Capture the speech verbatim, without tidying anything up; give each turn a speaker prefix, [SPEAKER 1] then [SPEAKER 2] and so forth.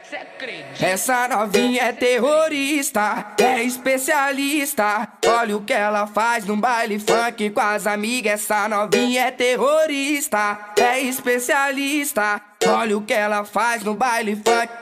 [SPEAKER 1] Essa novinha é terrorista, é especialista. Olha o que ela faz no baile funk com as amigas. Essa novinha é terrorista, é especialista. Olha o que ela faz no baile funk.